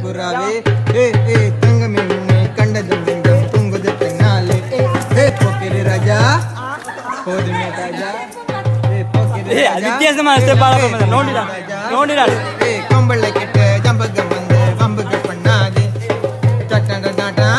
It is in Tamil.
புறாவே தங்கமே உன்னை கண்டதும் நெஞ்சம் தூங்குது பின்னாலே போக்கிரி ராஜா போதுமே ராஜா கொம்பளை கிட்ட ஜம்பகம் வந்து வம்புகள் பண்ணாதே டாட்டா